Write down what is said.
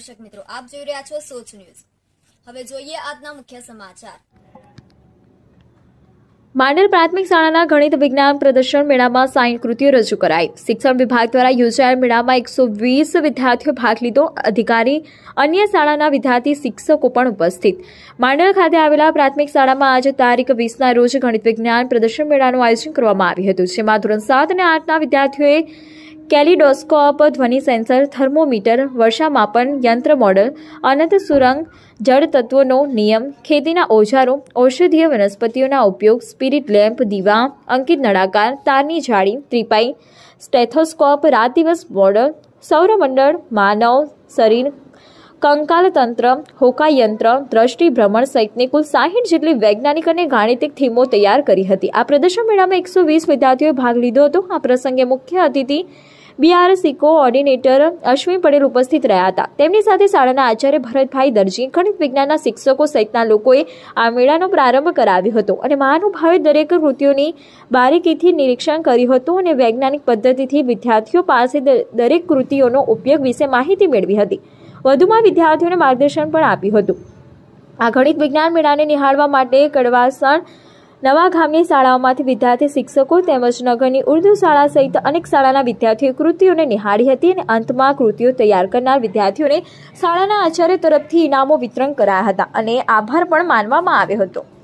દર્શક મિત્રો, આપ જોઈ રહ્યા છો સોચ ન્યૂઝ। હવે જોઈએ આજના મુખ્ય સમાચાર। માંડલ પ્રાથમિક શાળાના ગણિત વિજ્ઞાન પ્રદર્શન મેળામાં 60 કૃતિઓ રજૂ કરાઈ। શિક્ષણ વિભાગ દ્વારા યોજાયેલ મેળામાં 120 વિદ્યાર્થીઓ ભાગ લીધો। અધિકારી, અન્ય શાળાના વિદ્યાર્થી, શિક્ષકો પણ ઉપસ્થિત। માંડલ ખાતે આવેલા પ્રાથમિક શાળામાં આજે તારીખ 20ના રોજ ગણિત વિજ્ઞાન પ્રદર્શન મેળાનું આયોજન કરવામાં આવ્યું હતું, જેમાં ધોરણ 7 અને 8ના વિદ્યાર્થીઓએ કેલિડોસ્કોપ, ધ્વનિ સેન્સર, થર્મોમીટર, વર્ષામાપન યંત્ર મોડલ, અનંત સુરંગ, જળ તત્વોનો નિયમ, ખેતીના ઓજારો, ઔષધીય વનસ્પતિઓના ઉપયોગ, સ્પિરિટ લેમ્પ, દીવા, અંકિત નળાકાર, તારની જાળી, ત્રિપાઈ, સ્ટેથોસ્કોપ, રાત દિવસ મોડલ, સૌરમંડળ, માનવ શરીર, કંકાલ તંત્ર, હોકાયંત્ર, દ્રષ્ટિ ભ્રમણ સહિતની કુલ 60 જેટલી વૈજ્ઞાનિક અને ગાણિતિક થીમો તૈયાર કરી હતી। આ પ્રદર્શન મેળામાં 120 વિદ્યાર્થીઓએ ભાગ લીધો હતો। આ પ્રસંગે મુખ્ય અતિથિ BRC કોઓર્ડિનેટર અશ્વિન પટેલ ઉપસ્થિત રહ્યા હતા। તેમની સાથે શાળાના આચાર્ય ભરતભાઈ દરજી, ગણિત વિજ્ઞાનના શિક્ષકો સહિતના લોકોએ આ મેળાનો પ્રારંભ કરાવ્યો હતો અને મહાનુભાવે દરેક કૃતિઓની બારીકીથી નિરીક્ષણ કર્યું હતું અને વૈજ્ઞાનિક પદ્ધતિથી વિદ્યાર્થીઓ પાસે દરેક કૃતિઓનો ઉપયોગ વિશે માહિતી મેળવી હતી। વધુમાં વિદ્યાર્થીઓને માર્ગદર્શન પણ આપ્યું હતું। આ ગણિત વિજ્ઞાન મેળાને નિહાળવા માટે કડવાસણ, નવા ગામની શાળાઓમાંથી વિદ્યાર્થી, શિક્ષકો તેમજ નગરની ઉર્દુ શાળા સહિત અનેક શાળાના વિદ્યાર્થીઓએ કૃતિઓને નિહાળી હતી અને અંતમાં કૃતિઓ તૈયાર કરનાર વિદ્યાર્થીઓને શાળાના આચાર્ય તરફથી ઇનામો વિતરણ કરાયા હતા અને આભાર પણ માનવામાં આવ્યો હતો।